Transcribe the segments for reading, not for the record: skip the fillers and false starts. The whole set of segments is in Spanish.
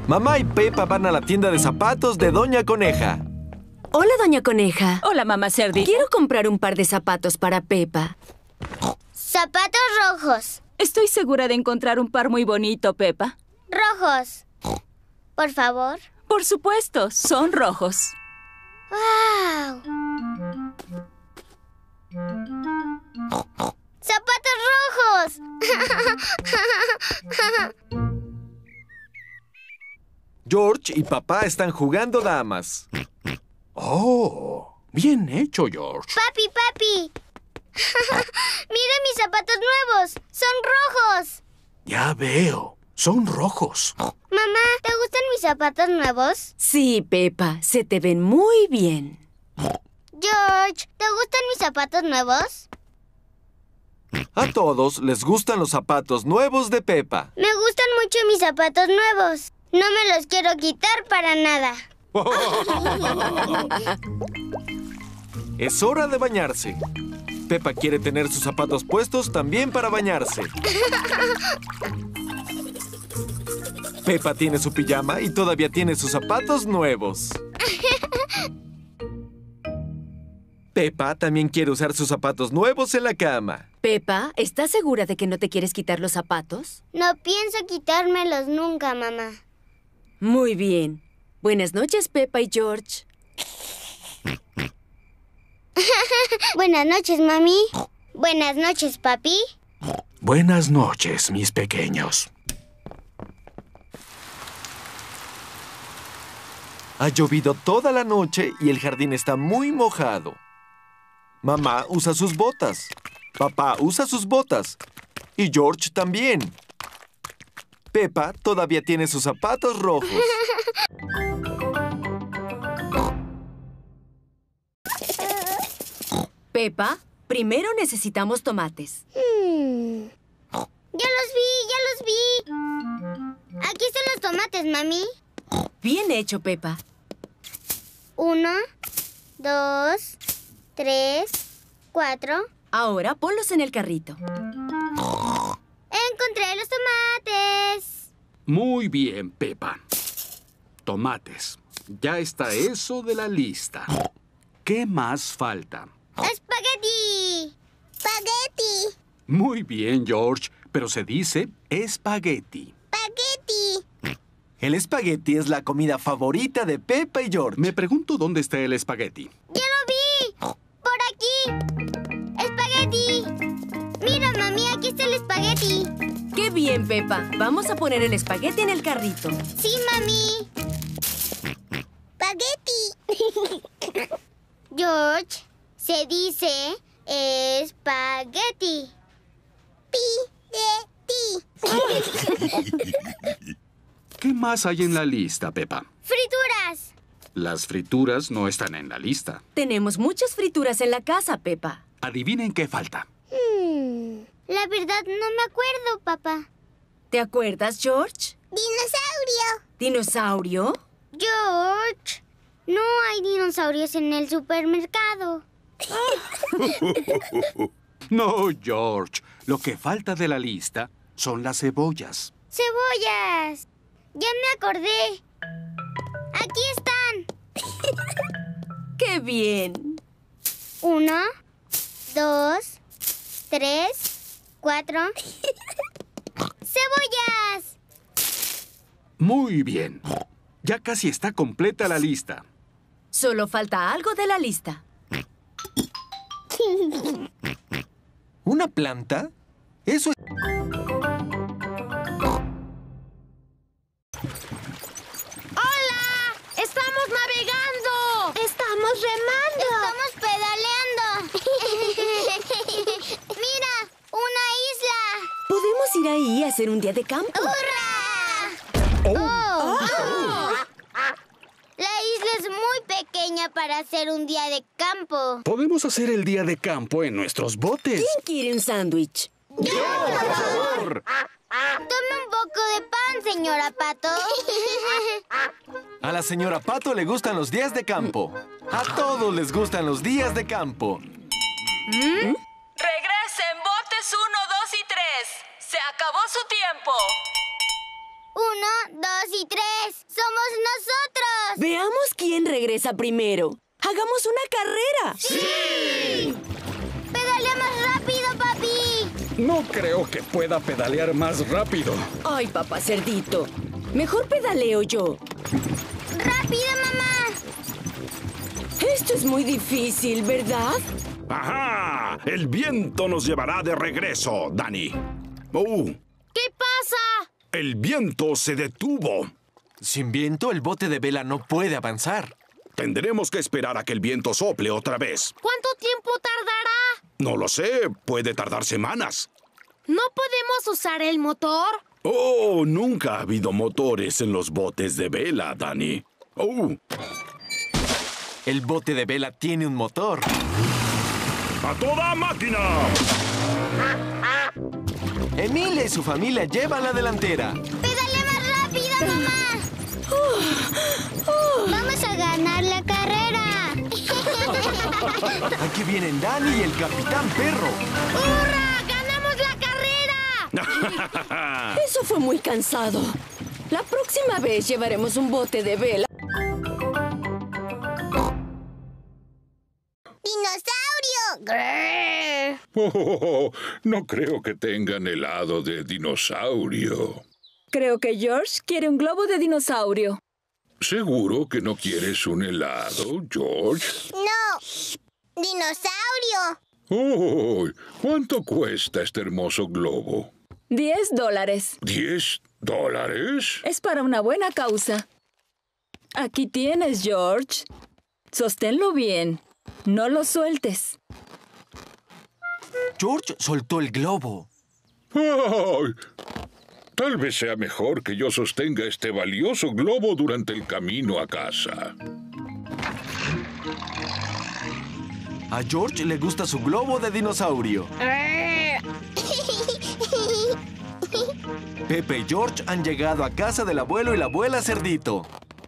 Mamá y Pepa van a la tienda de zapatos de Doña Coneja. Hola, Doña Coneja. Hola, mamá Cerdita. Quiero comprar un par de zapatos para Pepa. Zapatos rojos. Estoy segura de encontrar un par muy bonito, Pepa. Rojos. Por favor. Por supuesto, son rojos. ¡Wow! ¡Zapatos rojos! George y papá están jugando damas. ¡Oh! Bien hecho, George. ¡Papi! ¡Mira mis zapatos nuevos! ¡Son rojos! Ya veo. Son rojos. Mamá, ¿te gustan mis zapatos nuevos? Sí, Pepa, se te ven muy bien. George, ¿te gustan mis zapatos nuevos? A todos les gustan los zapatos nuevos de Pepa. Me gustan mucho mis zapatos nuevos. No me los quiero quitar para nada. Es hora de bañarse. Pepa quiere tener sus zapatos puestos también para bañarse. Pepa tiene su pijama y todavía tiene sus zapatos nuevos. Pepa también quiere usar sus zapatos nuevos en la cama. Pepa, ¿estás segura de que no te quieres quitar los zapatos? No pienso quitármelos nunca, mamá. Muy bien. Buenas noches, Pepa y George. Buenas noches, mami. Buenas noches, papi. Buenas noches, mis pequeños. Ha llovido toda la noche y el jardín está muy mojado. Mamá usa sus botas. Papá usa sus botas. Y George también. Pepa todavía tiene sus zapatos rojos. Pepa, primero necesitamos tomates. Ya los vi. Aquí están los tomates, mami. Bien hecho, Pepa. 1, 2, 3, 4. Ahora ponlos en el carrito. Encontré los tomates. Muy bien, Pepa. Tomates. Ya está eso de la lista. ¿Qué más falta? ¡Espagueti! ¡Espagueti! Muy bien, George, pero se dice espagueti. ¡Espagueti! El espagueti es la comida favorita de Pepa y George. Me pregunto dónde está el espagueti. ¡Ya lo vi! ¡Por aquí! ¡Espagueti! Mira, mami, aquí está el espagueti. ¡Qué bien, Pepa! Vamos a poner el espagueti en el carrito. Sí, mami. ¡Espagueti! George, se dice espagueti. ¿Qué más hay en la lista, Pepa? ¡Frituras! Las frituras no están en la lista. Tenemos muchas frituras en la casa, Pepa. Adivinen qué falta. La verdad no me acuerdo, papá. ¿Te acuerdas, George? ¡Dinosaurio! ¿Dinosaurio? George, no hay dinosaurios en el supermercado. No, George. Lo que falta de la lista son las cebollas. ¡Cebollas! Ya me acordé. Aquí están. ¡Qué bien! 1, 2, 3, 4. ¡Cebollas! Muy bien. Ya casi está completa la lista. Solo falta algo de la lista. ¿Una planta? Eso es... ¡Hola! ¡Estamos navegando! ¡Estamos remando! ¡Estamos pedaleando! ¡Mira! ¡Una isla! ¿Podemos ir ahí a hacer un día de campo? ¡Hurra! ¡Oh! La isla es muy pequeña para hacer un día de campo. Podemos hacer el día de campo en nuestros botes. ¿Quién quiere un sándwich? ¡Yo, por favor! Tome un poco de pan, señora Pato. A la señora Pato le gustan los días de campo. A todos les gustan los días de campo. Regresen, botes 1, 2 y 3. Se acabó su tiempo. 1, 1, 2 y 3. ¡Somos nosotros! Veamos quién regresa primero. ¡Hagamos una carrera! ¡Sí! ¡Pedalea más rápido, papi! No creo que pueda pedalear más rápido. Ay, papá cerdito. Mejor pedaleo yo. ¡Rápido, mamá! Esto es muy difícil, ¿verdad? ¡Ajá! El viento nos llevará de regreso, Dani. ¿Qué pasa? El viento se detuvo. Sin viento, el bote de vela no puede avanzar. Tendremos que esperar a que el viento sople otra vez. ¿Cuánto tiempo tardará? No lo sé, puede tardar semanas. ¿No podemos usar el motor? Oh, nunca ha habido motores en los botes de vela, Dani. El bote de vela tiene un motor. ¡A toda máquina! Emilia y su familia llevan la delantera. ¡Pedalea más rápido, mamá! ¡Vamos a ganar la carrera! Aquí vienen Dani y el Capitán Perro. ¡Hurra! ¡Ganamos la carrera! Eso fue muy cansado. La próxima vez llevaremos un bote de vela. ¡Dinosaurio! ¡Grrr! Oh, no creo que tengan helado de dinosaurio. Creo que George quiere un globo de dinosaurio. ¿Seguro que no quieres un helado, George? ¡No! ¡Dinosaurio! Oh, ¿cuánto cuesta este hermoso globo? $10. ¿$10? Es para una buena causa. Aquí tienes, George. Sosténlo bien. No lo sueltes. George soltó el globo. ¡Ay! Tal vez sea mejor que yo sostenga este valioso globo durante el camino a casa. A George le gusta su globo de dinosaurio. Pepe y George han llegado a casa del abuelo y la abuela Cerdito.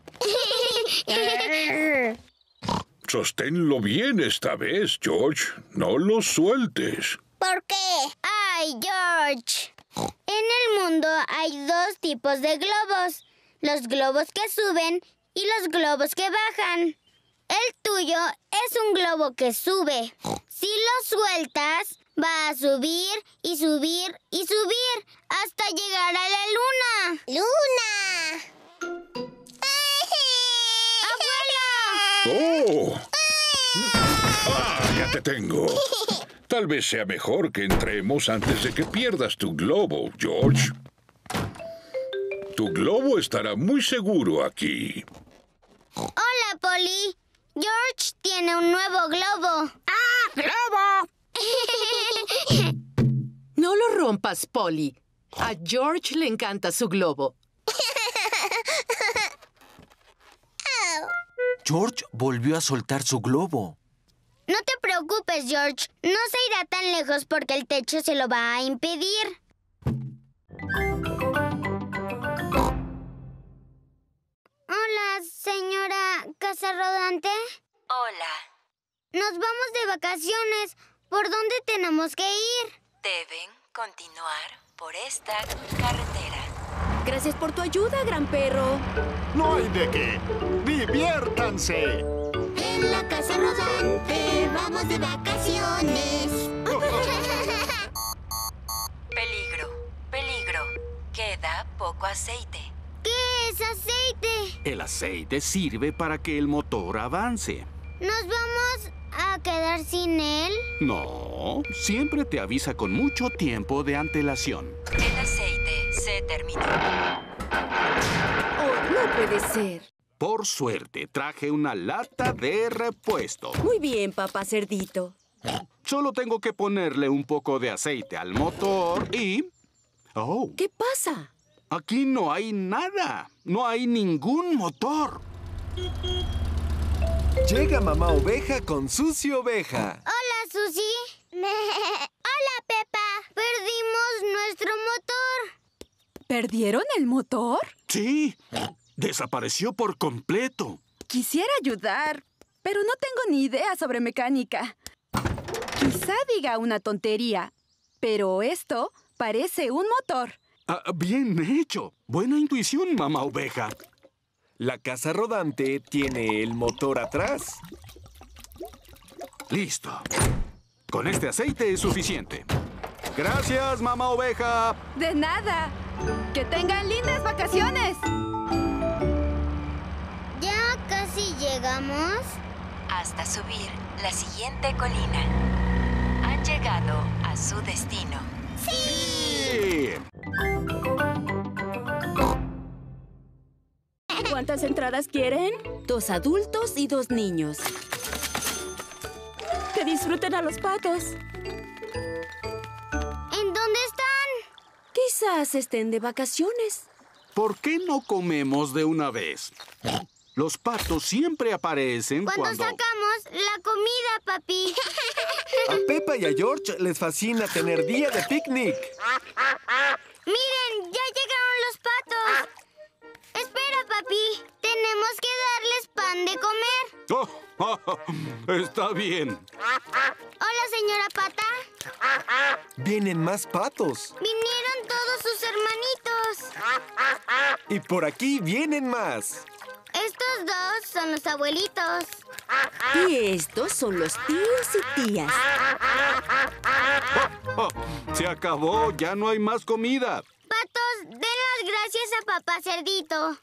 Sosténlo bien esta vez, George. No lo sueltes. ¿Por qué? ¡Ay, George! En el mundo hay dos tipos de globos. Los globos que suben y los globos que bajan. El tuyo es un globo que sube. Si lo sueltas, va a subir y subir y subir hasta llegar a la luna. ¡Luna! ¡Abuelo! ¡Oh! Ya te tengo. Tal vez sea mejor que entremos antes de que pierdas tu globo, George. Tu globo estará muy seguro aquí. Hola, Polly. George tiene un nuevo globo. No lo rompas, Polly. A George le encanta su globo. George volvió a soltar su globo. No te preocupes, George. No se irá tan lejos porque el techo se lo va a impedir. Hola, señora Casa Rodante. Hola. Nos vamos de vacaciones. ¿Por dónde tenemos que ir? Deben continuar por esta carretera. Gracias por tu ayuda, gran perro. No hay de qué. ¡Diviértanse! En la Casa Rodante vamos de vacaciones. Peligro, peligro. Queda poco aceite. ¿Qué es aceite? El aceite sirve para que el motor avance. ¿Nos vamos a quedar sin él? No, siempre te avisa con mucho tiempo de antelación. El aceite se terminó. Oh, no puede ser. Por suerte, traje una lata de repuesto. Muy bien, papá cerdito. Solo tengo que ponerle un poco de aceite al motor y... ¡Oh! ¿Qué pasa? Aquí no hay nada. No hay ningún motor. Llega mamá oveja con Susi oveja. Hola, Susi. Hola, Pepa. Perdimos nuestro motor. ¿Perdieron el motor? Sí, desapareció por completo. Quisiera ayudar, pero no tengo ni idea sobre mecánica. Quizá diga una tontería, pero esto parece un motor. Bien hecho. Buena intuición, mamá oveja. La casa rodante tiene el motor atrás. Listo. Con este aceite es suficiente. Gracias, mamá oveja. De nada. ¡Que tengan lindas vacaciones! ¿Ya casi llegamos? Hasta subir la siguiente colina. Han llegado a su destino. ¡Sí! ¿Cuántas entradas quieren? 2 adultos y 2 niños. Que disfruten a los patos. ¿En dónde están? Quizás estén de vacaciones. ¿Por qué no comemos de una vez? Los patos siempre aparecen Cuando sacamos la comida, papi. A Peppa y a George les fascina tener día de picnic. ¡Miren! ¡Ya llegaron los patos! Espera, papi. Tenemos que darles pan de comer. Está bien. Hola, señora Pata. Vienen más patos. Vinieron todos sus hermanitos. Y por aquí vienen más. Estos 2 son los abuelitos. Y estos son los tíos y tías. Se acabó. Ya no hay más comida. Patos, den las gracias a papá Cerdito.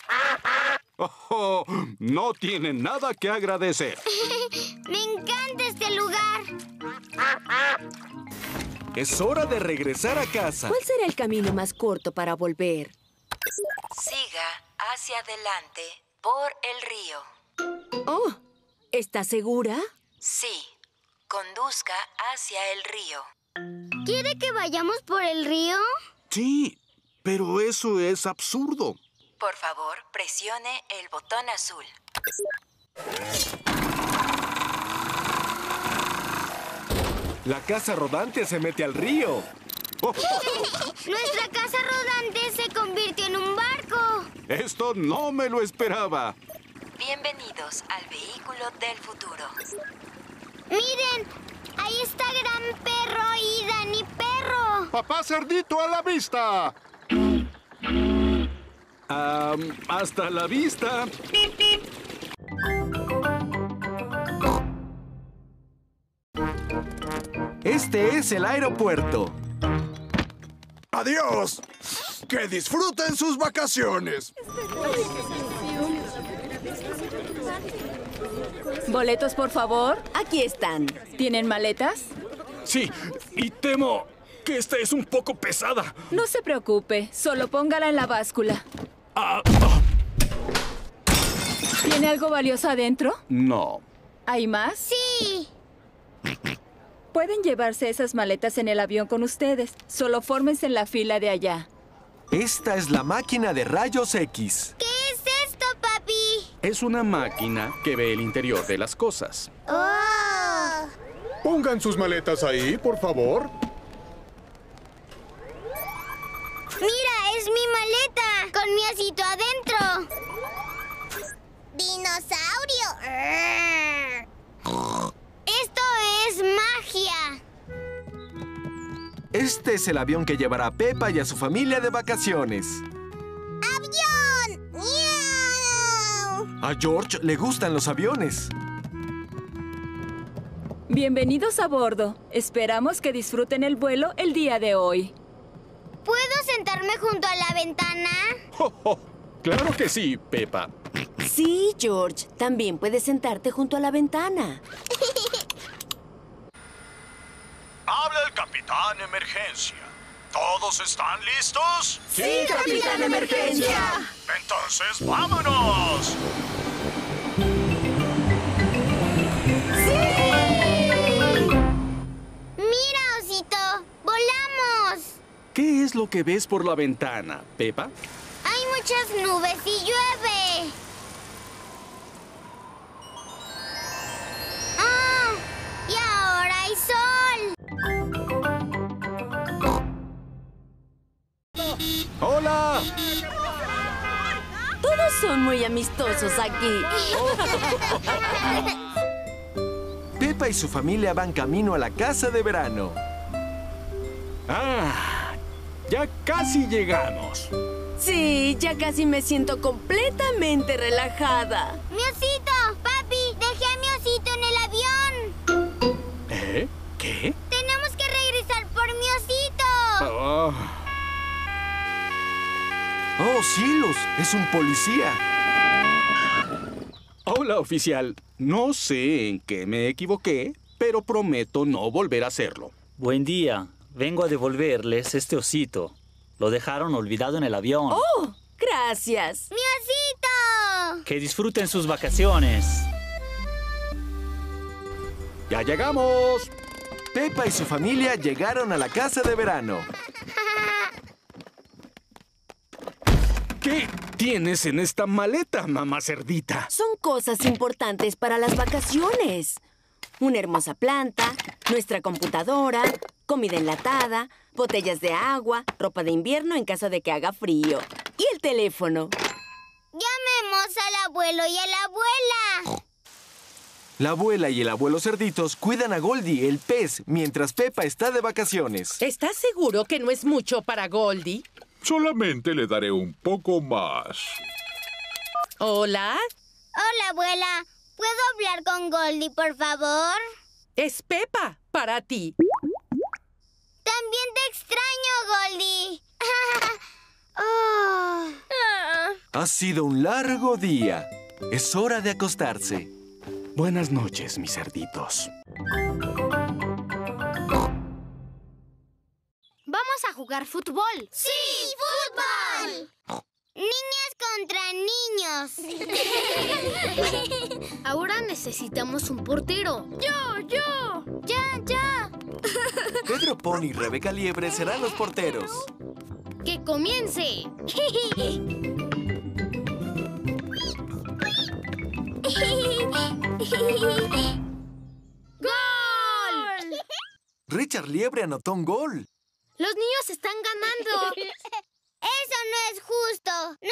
No tienen nada que agradecer. Me encanta este lugar. Es hora de regresar a casa. ¿Cuál será el camino más corto para volver? Siga hacia adelante por el río. Oh, ¿estás segura? Sí, conduzca hacia el río. ¿Quiere que vayamos por el río? Sí, pero eso es absurdo. Por favor, presione el botón azul. La casa rodante se mete al río. Nuestra casa rodante se convirtió en un barco. Esto no me lo esperaba. Bienvenidos al vehículo del futuro. Miren, ahí está Gran Perro y Dani Perro. ¡Papá Cerdito a la vista! Hasta la vista. Este es el aeropuerto. ¡Adiós! ¡Que disfruten sus vacaciones! ¿Boletos, por favor? Aquí están. ¿Tienen maletas? Sí, y temo que esta es un poco pesada. No se preocupe, solo póngala en la báscula. ¿Tiene algo valioso adentro? No. ¿Hay más? Sí. Pueden llevarse esas maletas en el avión con ustedes. Solo fórmense en la fila de allá. Esta es la máquina de rayos X. ¿Qué es esto, papi? Es una máquina que ve el interior de las cosas. ¡Oh! Pongan sus maletas ahí, por favor. ¡Mira, es mi maleta! ¡Con mi osito adentro! ¡Dinosaurio! ¡Esto es magia! Este es el avión que llevará a Peppa y a su familia de vacaciones. ¡Avión! ¡Miau! A George le gustan los aviones. Bienvenidos a bordo. Esperamos que disfruten el vuelo el día de hoy. ¿Puedo sentarme junto a la ventana? Claro que sí, Peppa. Sí, George. También puedes sentarte junto a la ventana. Habla el Capitán Emergencia. ¿Todos están listos? ¡Sí, Capitán Emergencia! Entonces, ¡vámonos! ¡Mira, osito! ¡Volamos! ¿Qué es lo que ves por la ventana, Peppa? Hay muchas nubes y llueve. ¡Ah! ¡Y ahora hay sol! ¡Hola! Todos son muy amistosos aquí. Peppa y su familia van camino a la casa de verano. Ya casi llegamos. Sí, ya casi me siento completamente relajada. ¡Mi osito! ¡Papi! ¡Dejé a mi osito en el avión! ¿Eh? ¿Qué? ¡Tenemos que regresar por mi osito! Oh. ¡Oh, cielos! ¡Es un policía! Hola, oficial. No sé en qué me equivoqué, pero prometo no volver a hacerlo. Buen día. Vengo a devolverles este osito. Lo dejaron olvidado en el avión. ¡Oh! ¡Gracias! ¡Mi osito! Que disfruten sus vacaciones. ¡Ya llegamos! Peppa y su familia llegaron a la casa de verano. ¿Qué tienes en esta maleta, mamá cerdita? Son cosas importantes para las vacaciones. Una hermosa planta, nuestra computadora, comida enlatada, botellas de agua, ropa de invierno en caso de que haga frío. Y el teléfono. Llamemos al abuelo y a la abuela. La abuela y el abuelo cerditos cuidan a Goldie, el pez, mientras Peppa está de vacaciones. ¿Estás seguro que no es mucho para Goldie? Solamente le daré un poco más. ¿Hola? Hola, abuela. ¿Puedo hablar con Goldie, por favor? Es Peppa, para ti. También te extraño, Goldie. Oh. Ha sido un largo día. Es hora de acostarse. Buenas noches, mis cerditos. Vamos a jugar fútbol. ¡Sí, fútbol! Niñas contra niños. Ahora necesitamos un portero. ¡Yo! ¡Ya! Pedro Pony y Rebeca Liebre serán los porteros. ¡Que comience! ¡Gol! Richard Liebre anotó un gol. ¡Los niños están ganando! ¡Eso no es justo!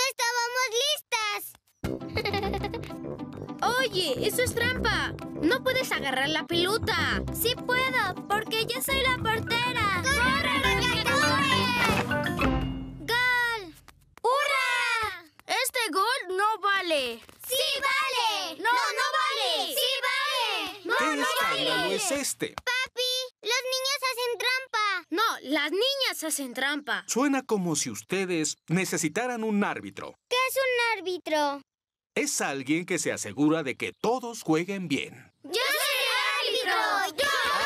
¡No estábamos listas! Oye, eso es trampa. No puedes agarrar la pelota. Sí puedo, porque yo soy la portera. ¡Corre, Rebeca, corre! ¡Gol! ¡Hurra! Este gol no vale. ¡Sí vale! ¡No vale! ¡Sí vale! ¿Qué escándalo es este? Papi, los niños hacen trampa. No, las niñas hacen trampa. Suena como si ustedes necesitaran un árbitro. ¿Qué es un árbitro? Es alguien que se asegura de que todos jueguen bien. ¡Yo soy árbitro!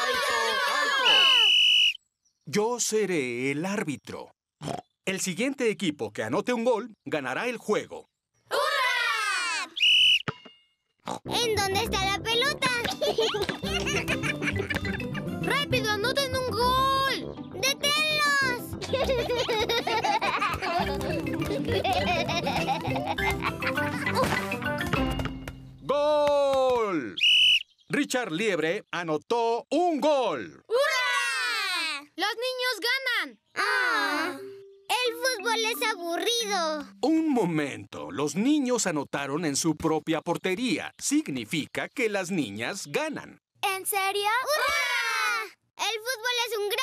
Yo seré el árbitro. El siguiente equipo que anote un gol ganará el juego. ¡Hurra! ¿En dónde está la pelota? ¡Rápido, anoten un gol! ¡Gol! Richard Liebre anotó un gol. ¡Hurra! ¡Los niños ganan! ¡Ah! El fútbol es aburrido. Un momento. Los niños anotaron en su propia portería. Significa que las niñas ganan. ¿En serio? ¡Hurra! El fútbol es un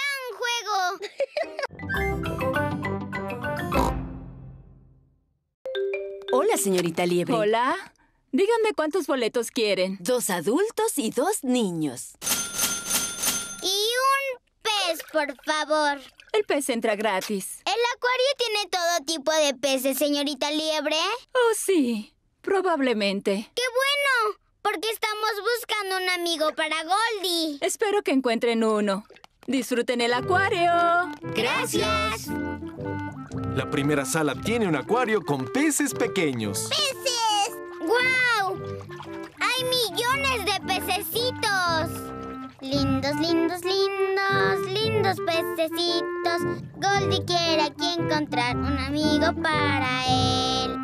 gran juego. Hola, señorita Liebre. Hola. Díganme cuántos boletos quieren. 2 adultos y 2 niños. Y un pez, por favor. El pez entra gratis. ¿El acuario tiene todo tipo de peces, señorita Liebre? Oh, sí. Probablemente. ¡Qué bueno! Porque estamos buscando un amigo para Goldie. Espero que encuentren uno. ¡Disfruten el acuario! ¡Gracias! La primera sala tiene un acuario con peces pequeños. ¡Peces! ¡Guau! ¡Hay millones de pececitos! Lindos, lindos, lindos, lindos pececitos. Goldie quiere aquí encontrar un amigo para él.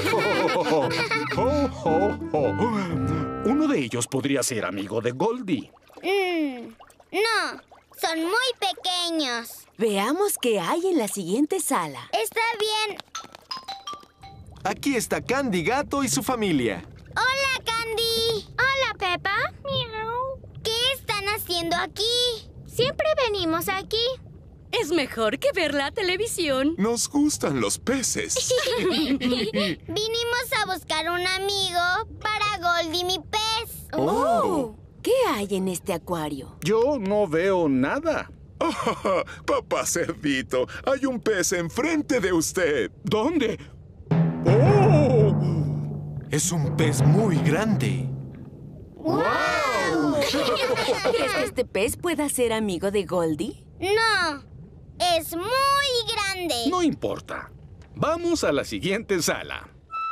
Uno de ellos podría ser amigo de Goldie. No, son muy pequeños. Veamos qué hay en la siguiente sala. Está bien. Aquí está Candy Gato y su familia. ¡Hola, Candy! ¡Hola, Peppa! ¡Miau! ¿Qué están haciendo aquí? Siempre venimos aquí. Es mejor que ver la televisión. Nos gustan los peces. Vinimos a buscar un amigo para Goldie, mi pez. ¡Oh! ¿Qué hay en este acuario? Yo no veo nada. Oh, papá Cerdito, hay un pez enfrente de usted. ¿Dónde? ¡Oh! Es un pez muy grande. ¡Wow! ¿Crees que este pez pueda ser amigo de Goldie? No, es muy grande. No importa. Vamos a la siguiente sala.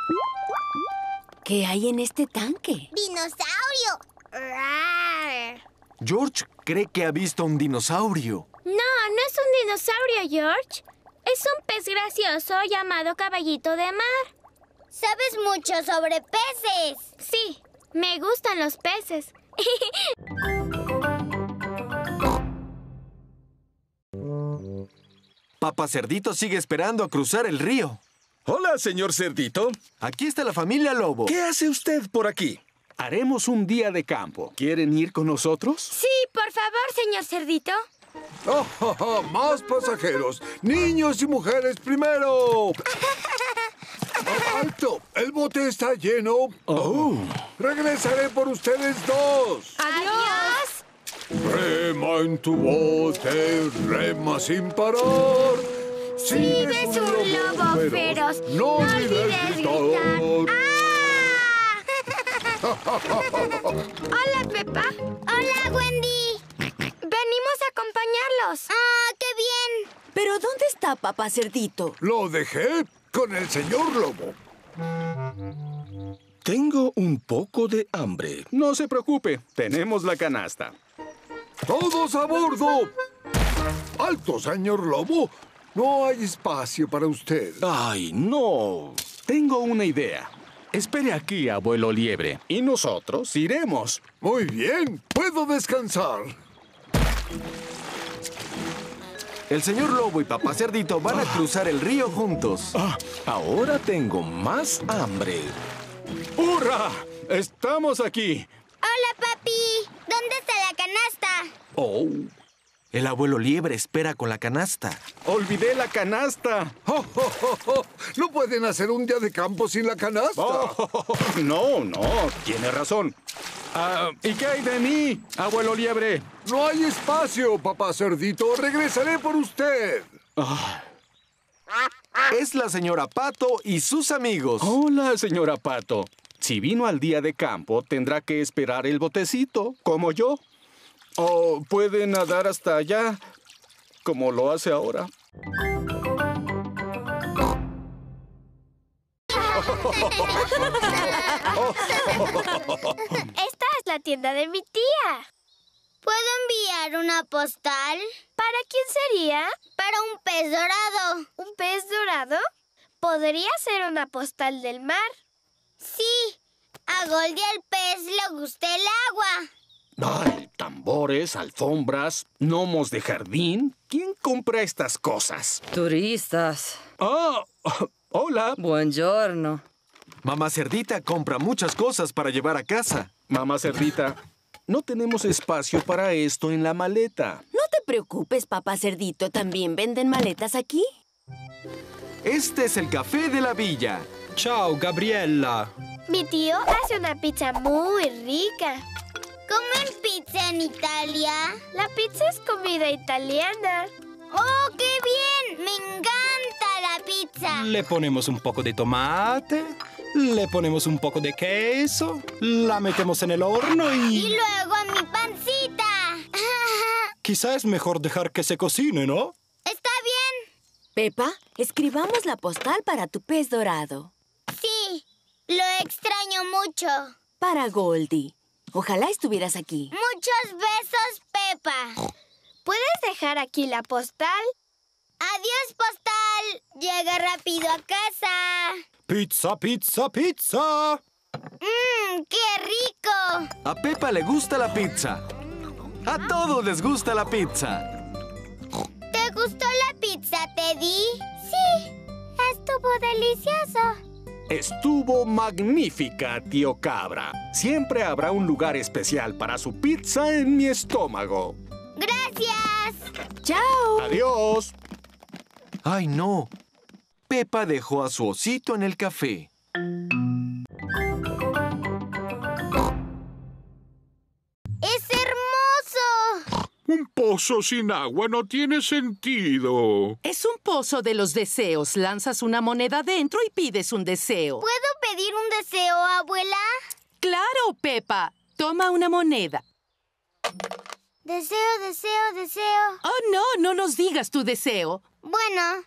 ¿Qué hay en este tanque? ¡Dinosaurio! George cree que ha visto un dinosaurio. No, no es un dinosaurio, George. Es un pez gracioso llamado caballito de mar. ¿Sabes mucho sobre peces? Sí, me gustan los peces. Papá Cerdito sigue esperando a cruzar el río. Hola, señor Cerdito. Aquí está la familia Lobo. ¿Qué hace usted por aquí? Haremos un día de campo. ¿Quieren ir con nosotros? Sí, por favor, señor Cerdito. ¡Más pasajeros! ¡Niños y mujeres primero! ¡Alto! ¡El bote está lleno! ¡Oh! ¡Regresaré por ustedes dos! ¡Adiós! Rema en tu bote, rema sin parar. Si ves un lobo feroz, no olvides gritar. Hola, Peppa. Hola, Wendy. Venimos a acompañarlos. ¡Ah, qué bien! ¿Pero dónde está Papá Cerdito? Lo dejé con el señor Lobo. Tengo un poco de hambre. No se preocupe, tenemos la canasta. ¡Todos a bordo! ¡Alto, señor Lobo! No hay espacio para usted. ¡Ay, no! Tengo una idea. Espere aquí, abuelo Liebre, y nosotros iremos. Muy bien, puedo descansar. El señor Lobo y Papá Cerdito van a cruzar el río juntos. Ahora tengo más hambre. ¡Hurra! ¡Estamos aquí! Hola, papi. ¿Dónde está la canasta? ¡Oh! El abuelo Liebre espera con la canasta. ¡Olvidé la canasta! ¿No pueden hacer un día de campo sin la canasta? No, tiene razón. ¿Y qué hay de mí, abuelo Liebre? No hay espacio, papá Cerdito. Regresaré por usted. Es la señora Pato y sus amigos. Hola, señora Pato. Si vino al día de campo, tendrá que esperar el botecito, como yo. O puede nadar hasta allá, como lo hace ahora. Esta es la tienda de mi tía. ¿Puedo enviar una postal? ¿Para quién sería? Para un pez dorado. ¿Un pez dorado? ¿Podría ser una postal del mar? Sí. A Goldie el pez le gusta el agua. ¡Ay! Tambores, alfombras, gnomos de jardín. ¿Quién compra estas cosas? Turistas. Hola. Buongiorno. Mamá Cerdita compra muchas cosas para llevar a casa. Mamá Cerdita, no tenemos espacio para esto en la maleta. No te preocupes, Papá Cerdito. ¿También venden maletas aquí? Este es el café de la villa. Ciao, Gabriella. Mi tío hace una pizza muy rica. ¿Comen pizza en Italia? La pizza es comida italiana. ¡Oh, qué bien! ¡Me encanta la pizza! Le ponemos un poco de tomate, le ponemos un poco de queso, la metemos en el horno y... ¡Y luego a mi pancita! Quizá es mejor dejar que se cocine, ¿no? Está bien. Peppa, escribamos la postal para tu pez dorado. Sí, lo extraño mucho. Para Goldie. Ojalá estuvieras aquí. Muchos besos, Peppa. ¿Puedes dejar aquí la postal? Adiós, postal. Llega rápido a casa. ¡Pizza, pizza, pizza! ¡Qué rico! A Peppa le gusta la pizza. A todos les gusta la pizza. ¿Te gustó la pizza, Teddy? Sí, estuvo delicioso. Estuvo magnífica, tío Cabra. Siempre habrá un lugar especial para su pizza en mi estómago. ¡Gracias! ¡Chao! ¡Adiós! ¡Ay, no! Peppa dejó a su osito en el café. ¡Es hermoso! Un pozo sin agua no tiene sentido. Es un pozo de los deseos. Lanzas una moneda dentro y pides un deseo. ¿Puedo pedir un deseo, abuela? ¡Claro, Peppa! Toma una moneda. Deseo, deseo, deseo. Oh, no nos digas tu deseo. Bueno.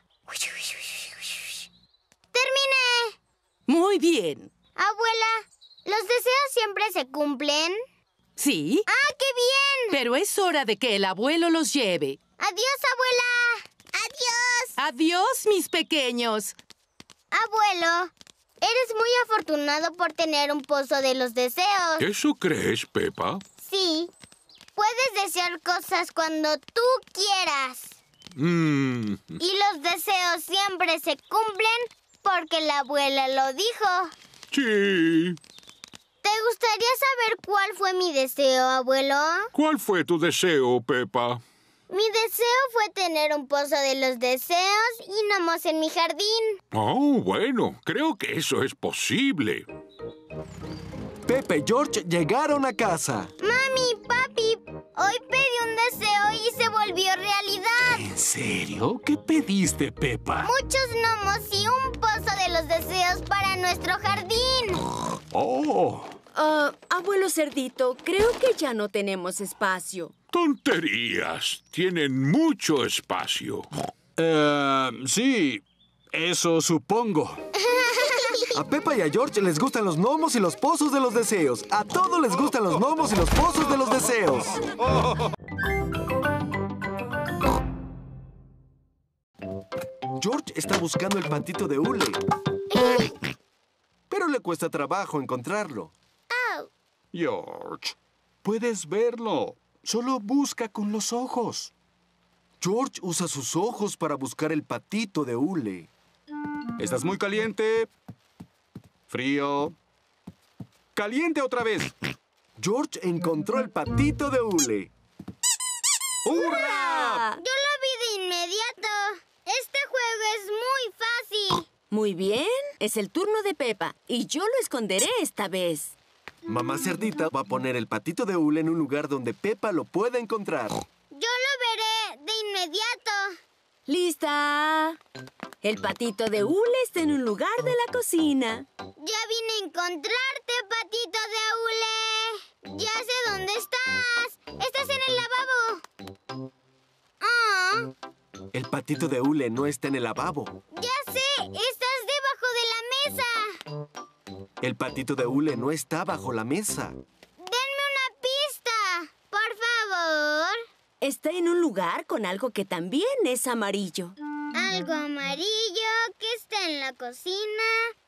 ¡Terminé! Muy bien. Abuela, ¿los deseos siempre se cumplen? ¿Sí? ¡Ah, qué bien! Pero es hora de que el abuelo los lleve. ¡Adiós, abuela! ¡Adiós! ¡Adiós, mis pequeños! Abuelo, eres muy afortunado por tener un pozo de los deseos. ¿Eso crees, Peppa? Sí. Puedes desear cosas cuando tú quieras. Y los deseos siempre se cumplen porque la abuela lo dijo. Sí. ¿Te gustaría saber cuál fue mi deseo, abuelo? ¿Cuál fue tu deseo, Peppa? Mi deseo fue tener un pozo de los deseos y gnomos en mi jardín. Oh, bueno, creo que eso es posible. Peppa y George llegaron a casa. Mami, papi, hoy pedí un deseo y se volvió realidad. ¿En serio? ¿Qué pediste, Peppa? Muchos gnomos y un pozo de los deseos para nuestro jardín. ¡Oh! Abuelo Cerdito, creo que ya no tenemos espacio. Tonterías. Tienen mucho espacio. Sí, eso supongo. A Peppa y a George les gustan los gnomos y los pozos de los deseos. A todos les gustan los gnomos y los pozos de los deseos. George está buscando el patito de hule. Pero le cuesta trabajo encontrarlo. George, puedes verlo. Solo busca con los ojos. George usa sus ojos para buscar el patito de hule. ¿Estás muy caliente? Frío. ¡Caliente otra vez! George encontró el patito de hule. ¡Hurra! Yo lo vi de inmediato. Este juego es muy fácil. Muy bien. Es el turno de Peppa. Y yo lo esconderé esta vez. Mamá Cerdita va a poner el patito de hule en un lugar donde Peppa lo pueda encontrar. Yo lo veré de inmediato. ¡Lista! El patito de hule está en un lugar de la cocina. Ya vine a encontrarte, patito de hule. Ya sé dónde estás. Estás en el lavabo. Oh. El patito de hule no está en el lavabo. Ya sé, estás debajo de la mesa. El patito de hule no está bajo la mesa. Denme una pista, por favor. Está en un lugar con algo que también es amarillo. Algo amarillo que está en la cocina.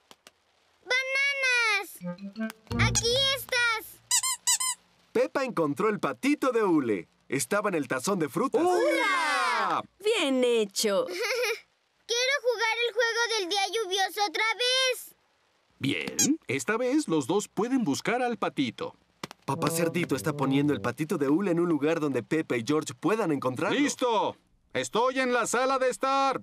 ¡Bananas! ¡Aquí estás! Peppa encontró el patito de hule. Estaba en el tazón de frutas. ¡Hurra! ¡Bien hecho! Quiero jugar el juego del día lluvioso otra vez. Bien, esta vez los dos pueden buscar al patito. Papá Cerdito está poniendo el patito de hule en un lugar donde Peppa y George puedan encontrarlo. ¡Listo! ¡Estoy en la sala de estar!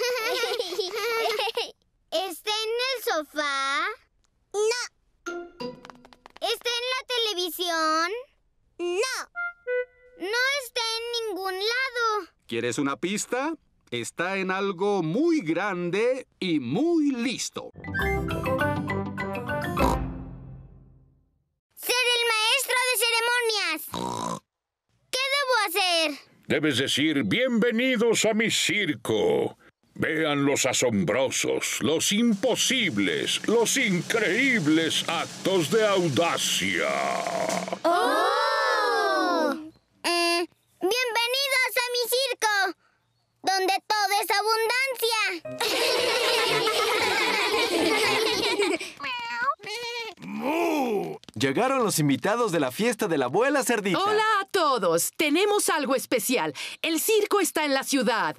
¿Está en el sofá? No. ¿Está en la televisión? No. No está en ningún lado. ¿Quieres una pista? Está en algo muy grande y muy listo. ¡Ser el maestro de ceremonias! ¿Qué debo hacer? Debes decir, bienvenidos a mi circo. Vean los asombrosos, los imposibles, los increíbles actos de audacia. ¡Oh! Bienvenidos a mi circo, donde todo es abundancia. Llegaron los invitados de la fiesta de la abuela Cerdita. ¡Hola a todos! Tenemos algo especial. El circo está en la ciudad.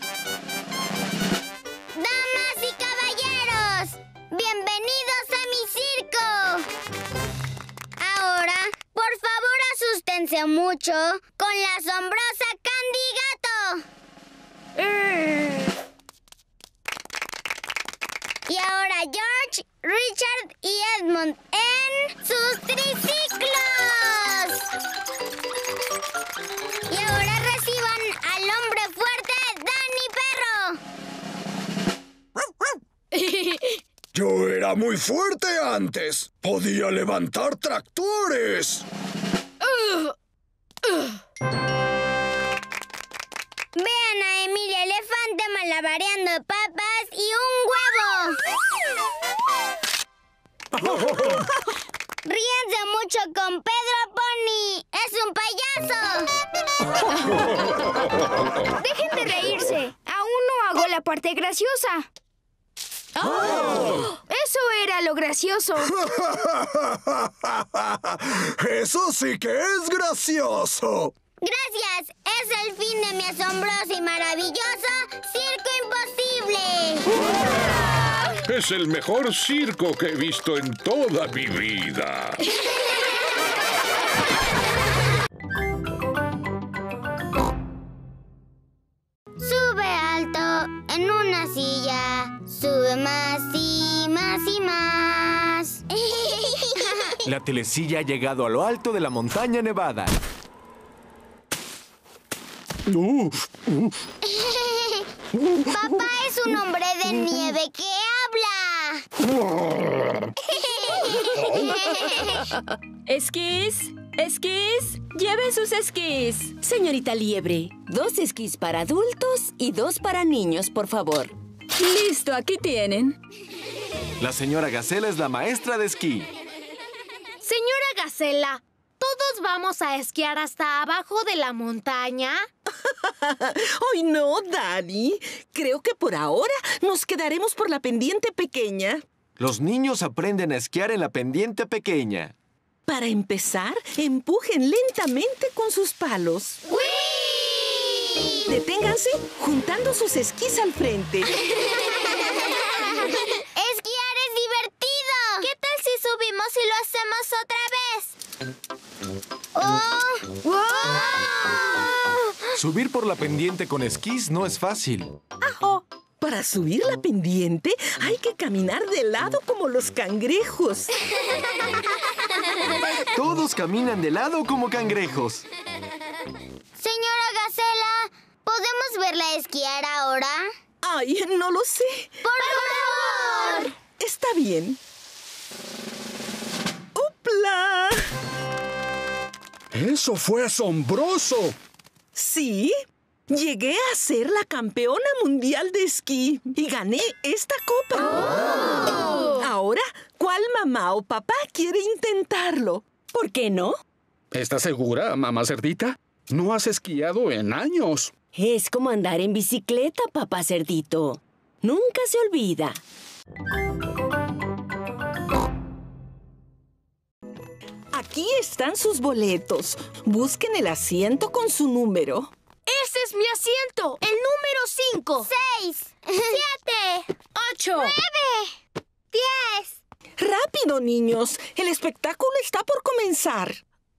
¡Damas y caballeros! ¡Bienvenidos a mi circo! Ahora, por favor, asústense mucho con la asombrosa Candy Gato. Y ahora George, Richard y Edmund en sus triciclos. Y ahora reciban al hombre fuerte, Danny Perro. Yo era muy fuerte antes. Podía levantar tractores. Vean a Emilia Elefante malabareando papas y un huevo. Ríense mucho con Pedro Pony. ¡Es un payaso! Dejen de reírse. Aún no hago la parte graciosa. ¡Oh! Eso era lo gracioso. Eso sí que es gracioso. Gracias. Es el fin de mi asombroso y maravilloso Circo Imposible. Es el mejor circo que he visto en toda mi vida. Sube alto en una silla. Sube más y más y más. La telesilla ha llegado a lo alto de la montaña nevada. Papá es un hombre de nieve que habla. Esquís, esquís, lleven sus esquís. Señorita Liebre, 2 esquís para adultos y 2 para niños, por favor. Listo, aquí tienen. La señora Gacela es la maestra de esquí. Señora Gacela, ¿todos vamos a esquiar hasta abajo de la montaña? ¡Ay, no, Dani! Creo que por ahora nos quedaremos por la pendiente pequeña. Los niños aprenden a esquiar en la pendiente pequeña. Para empezar, empujen lentamente con sus palos. ¡Uy! Deténganse juntando sus esquís al frente. ¡Esquiar es divertido! ¿Qué tal si subimos y lo hacemos otra vez? ¡Oh! ¡Wow! Subir por la pendiente con esquís no es fácil. ¡Ajo! Para subir la pendiente hay que caminar de lado como los cangrejos. Todos caminan de lado como cangrejos. Señora Gacela, ¿podemos verla esquiar ahora? ¡Ay, no lo sé! ¡Por favor! Está bien. ¡Upla! ¡Eso fue asombroso! Sí, llegué a ser la campeona mundial de esquí y gané esta copa. ¡Oh! Ahora, ¿cuál mamá o papá quiere intentarlo? ¿Por qué no? ¿Estás segura, mamá cerdita? No has esquiado en años. Es como andar en bicicleta, papá cerdito. Nunca se olvida. Aquí están sus boletos. Busquen el asiento con su número. ¡Ese es mi asiento! ¡El número 5! 6, 7, 8, 9, 10. ¡Rápido, niños! El espectáculo está por comenzar.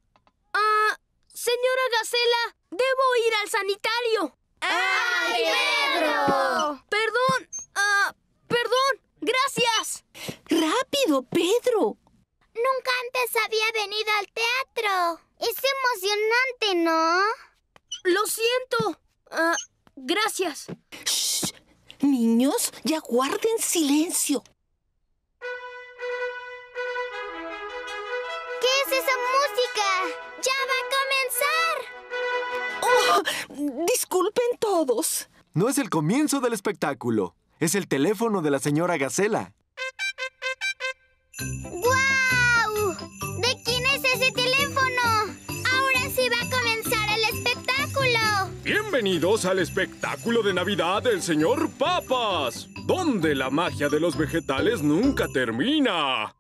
Señora Gacela, debo ir al sanitario. ¡Ay, Pedro! Perdón. Gracias. ¡Rápido, Pedro! Nunca antes había venido al teatro. Es emocionante, ¿no? Lo siento. Gracias. ¡Shh! Niños, ya guarden silencio. ¿Qué es esa música? ¡Ya va a ¡Oh! comenzar! Disculpen todos. No es el comienzo del espectáculo. Es el teléfono de la señora Gacela. ¡Guau! ¿De quién es ese teléfono? Ahora sí va a comenzar el espectáculo. Bienvenidos al espectáculo de Navidad del señor Papas, donde la magia de los vegetales nunca termina.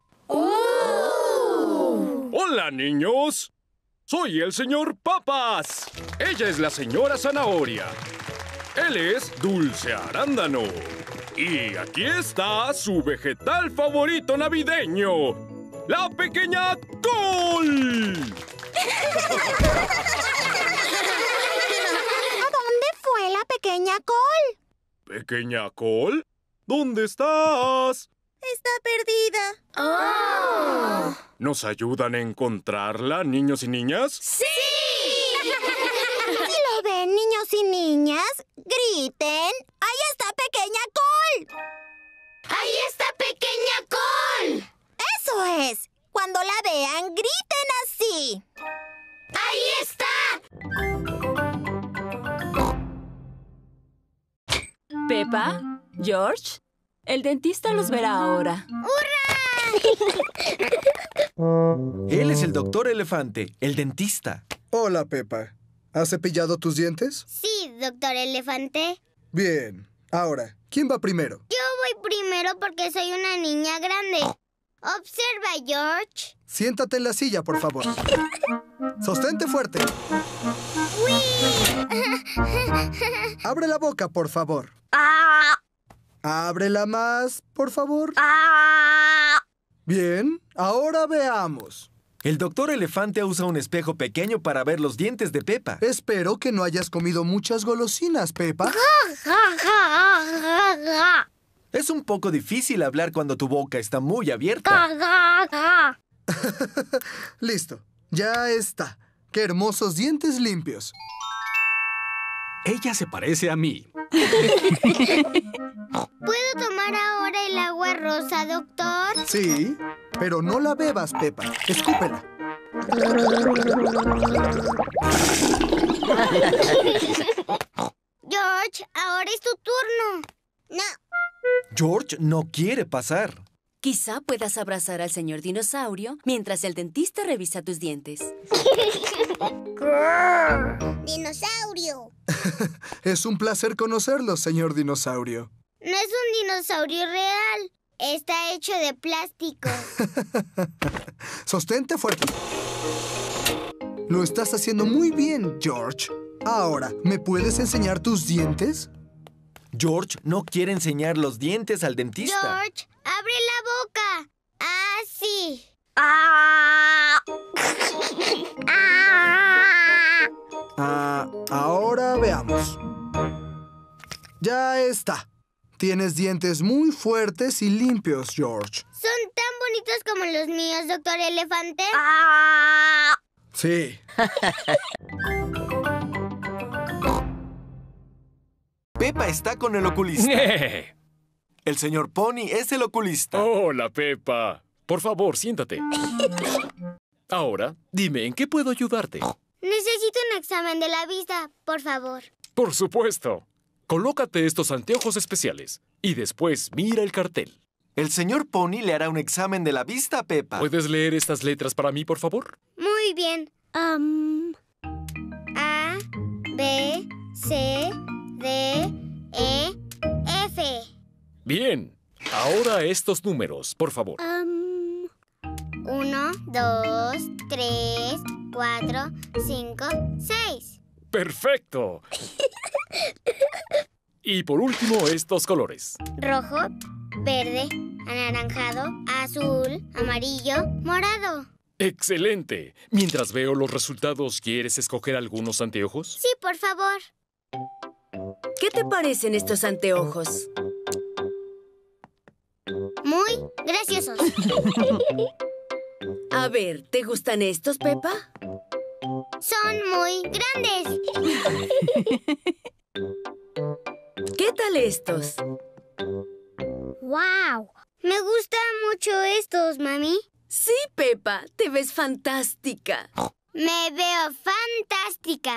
Hola, niños. Soy el señor Papas. Ella es la señora Zanahoria. Él es Dulce Arándano. Y aquí está su vegetal favorito navideño, la pequeña col. ¿A dónde fue la pequeña Pequeña Cole. ¿Pequeña Cole? ¿Dónde estás? Está perdida. ¡Oh! ¿Nos ayudan a encontrarla, niños y niñas? ¡Sí! Si lo ven, niños y niñas, griten. ¡Ahí está Pequeña Cole! ¡Ahí está Pequeña Cole! ¡Eso es! Cuando la vean, griten así. ¡Ahí está! Peppa, George, el dentista los verá ahora. Él es el doctor Elefante, el dentista. Hola, Peppa. ¿Has cepillado tus dientes? Sí, doctor Elefante. Bien. Ahora, ¿quién va primero? Yo voy primero porque soy una niña grande. Observa, George. Siéntate en la silla, por favor. Sostente fuerte. ¡Uy! Abre la boca, por favor. Ábrela más, por favor. Bien, ahora veamos. El doctor Elefante usa un espejo pequeño para ver los dientes de Peppa. Espero que no hayas comido muchas golosinas, Peppa. Es un poco difícil hablar cuando tu boca está muy abierta. Listo, ya está. ¡Qué hermosos dientes limpios! Ella se parece a mí. ¿Puedo tomar ahora el agua rosa, doctor? Sí, pero no la bebas, Peppa. Escúpela. George, ahora es tu turno. No. George no quiere pasar. Quizá puedas abrazar al señor dinosaurio mientras el dentista revisa tus dientes. ¡Dinosaurio! Es un placer conocerlo, señor dinosaurio. No es un dinosaurio real. Está hecho de plástico. Sostente fuerte. Lo estás haciendo muy bien, George. Ahora, ¿me puedes enseñar tus dientes? George no quiere enseñar los dientes al dentista. George, abre la boca. Así. Ahora veamos. Ya está. Tienes dientes muy fuertes y limpios, George. ¿Son tan bonitos como los míos, doctor Elefante? Sí. Peppa está con el oculista. El señor Pony es el oculista. Hola, Peppa. Por favor, siéntate. Ahora, dime, ¿en qué puedo ayudarte? Necesito un examen de la vista, por favor. Por supuesto. Colócate estos anteojos especiales y después mira el cartel. El señor Pony le hará un examen de la vista a Peppa. ¿Puedes leer estas letras para mí, por favor? Muy bien. A, B, C, D, E, F. Bien. Ahora estos números, por favor. 1, 2, 3, 4, 5, 6. ¡Perfecto! Y por último, estos colores. Rojo, verde, anaranjado, azul, amarillo, morado. ¡Excelente! Mientras veo los resultados, ¿quieres escoger algunos anteojos? Sí, por favor. ¿Qué te parecen estos anteojos? Muy graciosos. A ver, ¿te gustan estos, Peppa? Son muy grandes. ¿Qué tal estos? ¡Wow! Me gustan mucho estos, mami. Sí, Peppa, te ves fantástica. Me veo fantástica.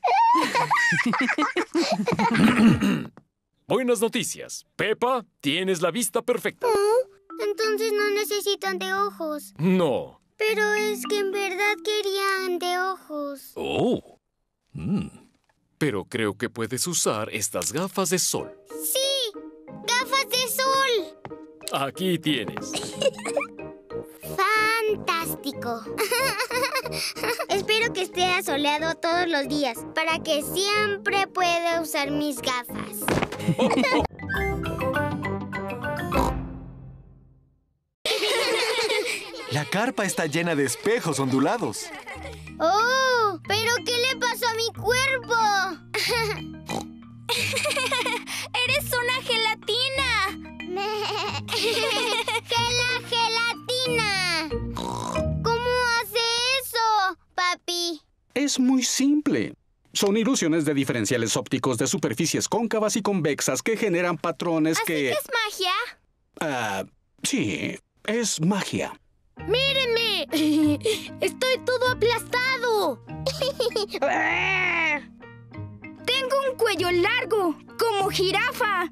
Buenas noticias. Peppa, tienes la vista perfecta. Entonces no necesito anteojos. No. Pero es que en verdad quería anteojos. Oh. Pero creo que puedes usar estas gafas de sol. ¡Sí! ¡Gafas de sol! Aquí tienes. ¡Fantástico! Espero que esté asoleado todos los días para que siempre pueda usar mis gafas. La carpa está llena de espejos ondulados. ¡Oh! ¿Pero qué le pasó a mi cuerpo? ¡Eres una gelatina! ¡Gelatina! ¿Cómo hace eso, papi? Es muy simple. Son ilusiones de diferenciales ópticos de superficies cóncavas y convexas que generan patrones ¿Así que es magia? Sí, es magia. ¡Mírenme! ¡Estoy todo aplastado! Tengo un cuello largo, como jirafa.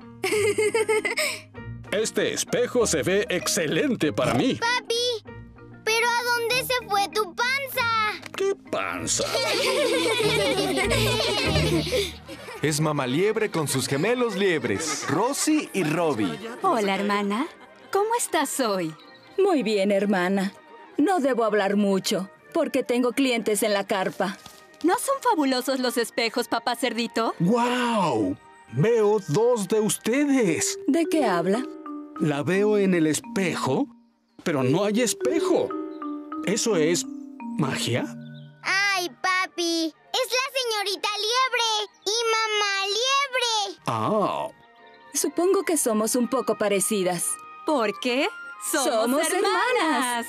Este espejo se ve excelente para mí. Papi, ¿pero a dónde se fue tu panza? ¿Qué panza? Es Mamá Liebre con sus gemelos liebres, Rosie y Robbie. Hola, hermana. ¿Cómo estás hoy? Muy bien, hermana. No debo hablar mucho, porque tengo clientes en la carpa. ¿No son fabulosos los espejos, papá cerdito? ¡Guau! Veo 2 de ustedes. ¿De qué habla? La veo en el espejo, pero no hay espejo. ¿Eso es magia? ¡Ay, papi! ¡Es la señorita Liebre y Mamá Liebre! Ah. Supongo que somos un poco parecidas. ¿Por qué? ¡Somos hermanas!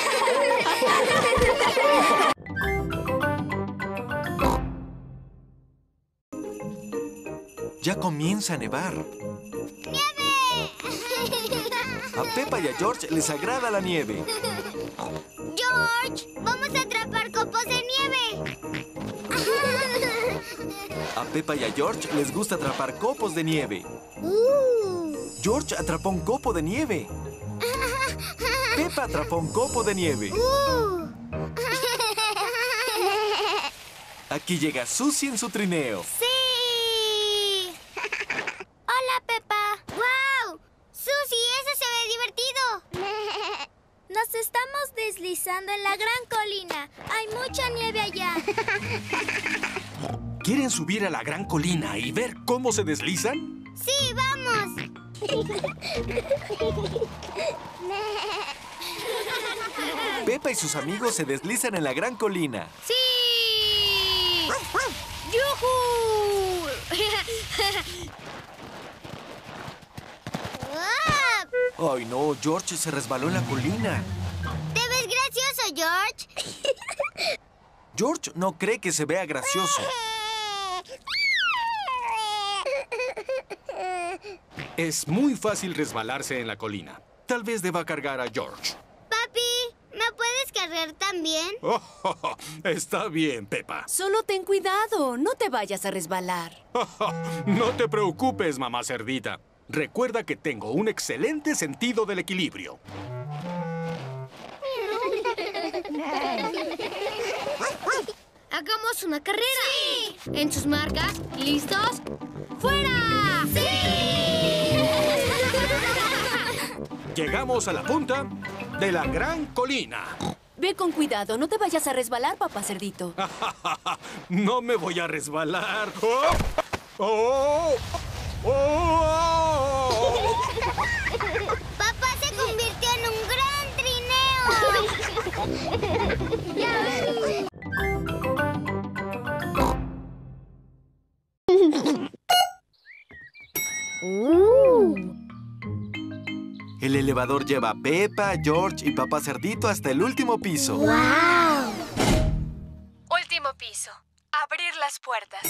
Ya comienza a nevar. ¡Nieve! A Peppa y a George les agrada la nieve. George, vamos a atrapar copos de nieve. A Peppa y a George les gusta atrapar copos de nieve. George atrapó un copo de nieve. Peppa atrapó un copo de nieve. Aquí llega Susie en su trineo. ¡Sí! ¡Hola, Peppa! ¡Guau! ¡Susie, eso se ve divertido! Nos estamos deslizando en la gran colina. Hay mucha nieve allá. ¿Quieren subir a la gran colina y ver cómo se deslizan? ¡Sí, vamos! Peppa y sus amigos se deslizan en la gran colina. ¡Sí! ¡Yujú! Ay, no, George se resbaló en la colina. ¿Te ves gracioso, George? George no cree que se vea gracioso. Es muy fácil resbalarse en la colina. Tal vez deba cargar a George. Papi, ¿me puedes cargar también? Está bien, Peppa. Solo ten cuidado, no te vayas a resbalar. No te preocupes, mamá cerdita. Recuerda que tengo un excelente sentido del equilibrio. ¡Hagamos una carrera! ¡Sí! En sus marcas, ¿listos? ¡Fuera! ¡Sí! Llegamos a la punta de la gran colina. Ve con cuidado, no te vayas a resbalar, papá cerdito. No me voy a resbalar. ¡Oh! ¡Oh! ¡Oh! Papá se convirtió en un gran trineo. El elevador lleva a Peppa, George y papá cerdito hasta el último piso. ¡Wow! Último piso. Abrir las puertas.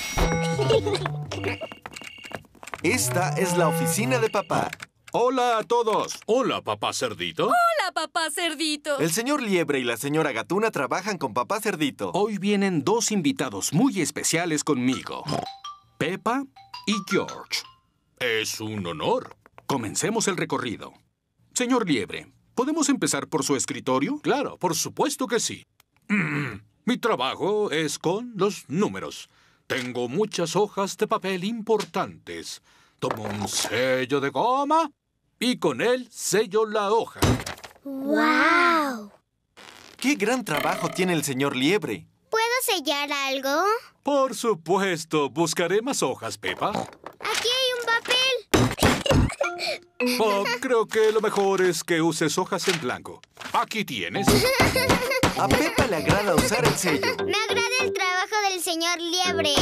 Esta es la oficina de papá. Hola a todos. Hola, papá cerdito. ¡Hola, papá cerdito! El señor Liebre y la señora Gatuna trabajan con papá cerdito. Hoy vienen 2 invitados muy especiales conmigo. Peppa y George. Es un honor. Comencemos el recorrido. Señor Liebre, ¿podemos empezar por su escritorio? Claro, por supuesto que sí. Mi trabajo es con los números. Tengo muchas hojas de papel importantes. Tomo un sello de goma y con él sello la hoja. ¡Wow! ¡Qué gran trabajo tiene el señor Liebre! ¿Puedo sellar algo? Por supuesto. Buscaré más hojas, Peppa. Aquí hay un papel. Oh, creo que lo mejor es que uses hojas en blanco. Aquí tienes. A Peppa le agrada usar el sello. Me agrada el trabajo del señor Liebre.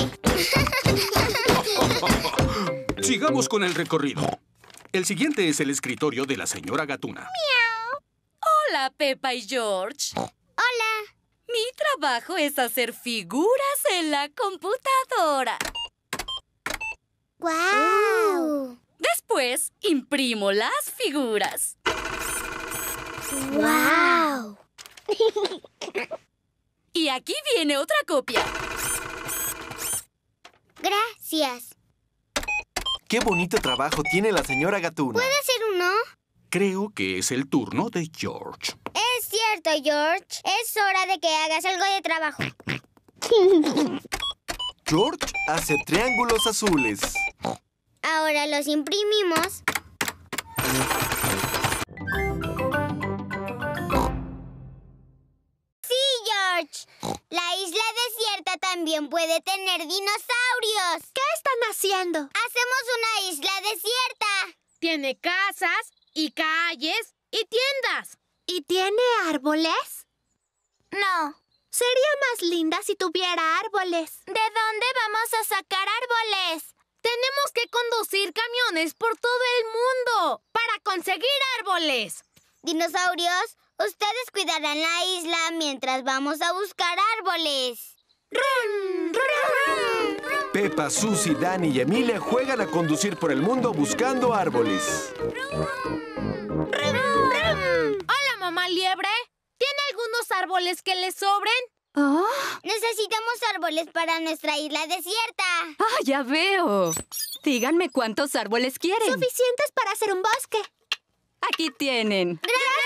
Sigamos con el recorrido. El siguiente es el escritorio de la señora Gatuna. Hola, Peppa y George. Hola. Mi trabajo es hacer figuras en la computadora. ¡Guau! Después, imprimo las figuras. ¡Guau! Y aquí viene otra copia. Gracias. ¡Qué bonito trabajo tiene la señora Gatuna! ¿Puedo hacer uno? Creo que es el turno de George. Es cierto, George. Es hora de que hagas algo de trabajo. George hace triángulos azules. Ahora los imprimimos. ¡Sí, George! La isla desierta también puede tener dinosaurios. ¿Qué están haciendo? Hacemos una isla desierta. Tiene casas y calles y tiendas. ¿Y tiene árboles? No. Sería más linda si tuviera árboles. ¿De dónde vamos a sacar árboles? Tenemos que conducir camiones por todo el mundo para conseguir árboles. Dinosaurios, ustedes cuidarán la isla mientras vamos a buscar árboles. ¡Rum, rum, rum! Peppa, Susie, Danny y Emilia juegan a conducir por el mundo buscando árboles. Hola, mamá liebre. ¿Tiene algunos árboles que le sobren? Oh. Necesitamos árboles para nuestra isla desierta. ¡Ah, ya veo! Díganme cuántos árboles quieren. Suficientes para hacer un bosque. Aquí tienen.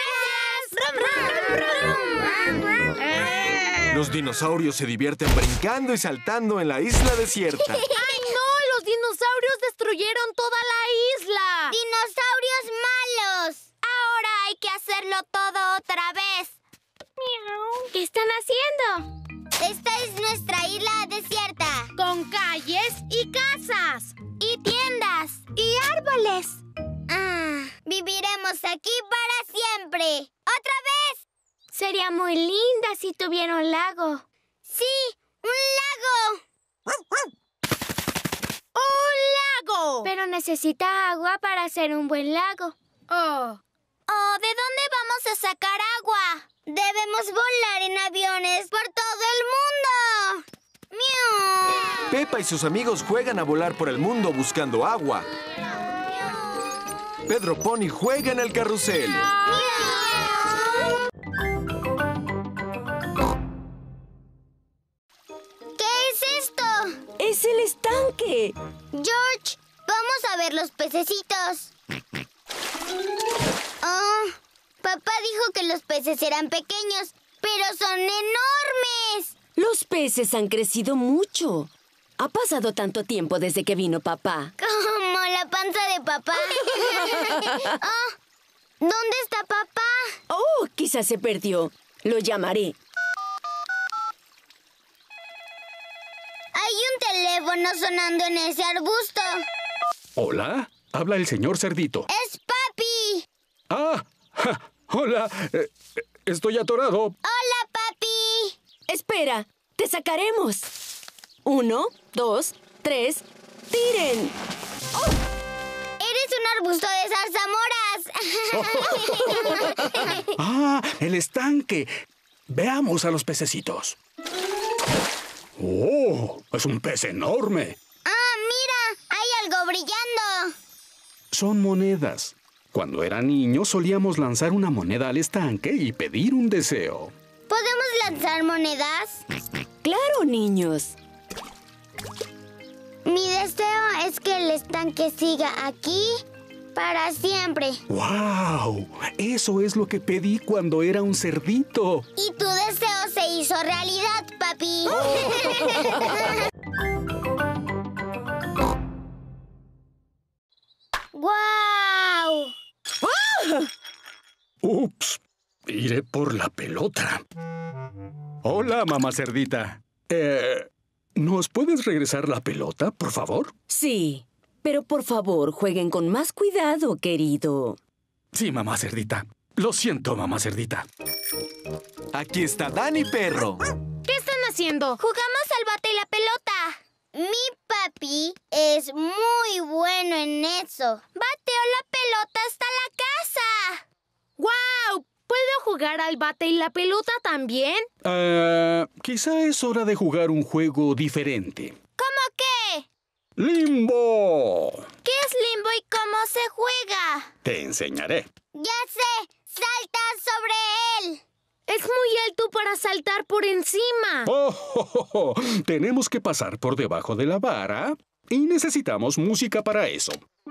Los dinosaurios se divierten brincando y saltando en la isla desierta. ¡Ay, no! ¡Los dinosaurios destruyeron toda la isla! ¡Dinosaurios malos! Ahora hay que hacerlo todo otra vez. ¿Qué están haciendo? Esta es nuestra isla desierta. Con calles y casas. Y tiendas. Y árboles. Viviremos aquí para siempre. ¡Otra vez! Sería muy linda si tuviera un lago. ¡Sí! ¡Un lago! ¡Un lago! Pero necesita agua para hacer un buen lago. ¿De dónde vamos a sacar agua? Debemos volar en aviones por todo el mundo. ¡Miau! Peppa y sus amigos juegan a volar por el mundo buscando agua. Pedro Pony juega en el carrusel. ¿Qué es esto? ¡Es el estanque! George, vamos a ver los pececitos. Papá dijo que los peces eran pequeños, pero son enormes. Los peces han crecido mucho. Ha pasado tanto tiempo desde que vino papá. Como la panza de papá. ¿Dónde está papá? Oh, quizás se perdió. Lo llamaré. Hay un teléfono sonando en ese arbusto. Hola, habla el señor Cerdito. ¡Es papi! Hola, estoy atorado. ¡Hola, papi! Espera, te sacaremos. 1, 2, 3, ¡tiren! ¡Oh! ¡Eres un arbusto de zarzamoras! El estanque. Veamos a los pececitos. ¡Oh! Es un pez enorme. ¡Mira! ¡Hay algo brillando! Son monedas. Cuando era niño solíamos lanzar una moneda al estanque y pedir un deseo. ¿Podemos lanzar monedas? ¡Claro, niños! Mi deseo es que el estanque siga aquí para siempre. ¡Wow! Eso es lo que pedí cuando era un cerdito. Y tu deseo se hizo realidad, papi. ¡Guau! ¡Ups! Iré por la pelota. Hola, mamá cerdita. ¿Nos puedes regresar la pelota, por favor? Sí, pero por favor, jueguen con más cuidado, querido. Sí, mamá cerdita. Lo siento, mamá cerdita. Aquí está Dani Perro. ¿Qué están haciendo? Jugamos al bate y la pelota. Mi papi es muy bueno en eso. Bateo la pelota hasta la casa. ¡Guau! ¿Puedo jugar al bate y la pelota también? Quizá es hora de jugar un juego diferente. ¿Cómo qué? ¡Limbo! ¿Qué es limbo y cómo se juega? Te enseñaré. Ya sé. ¡Salta sobre él! Es muy alto para saltar por encima. Oh. Tenemos que pasar por debajo de la vara y necesitamos música para eso.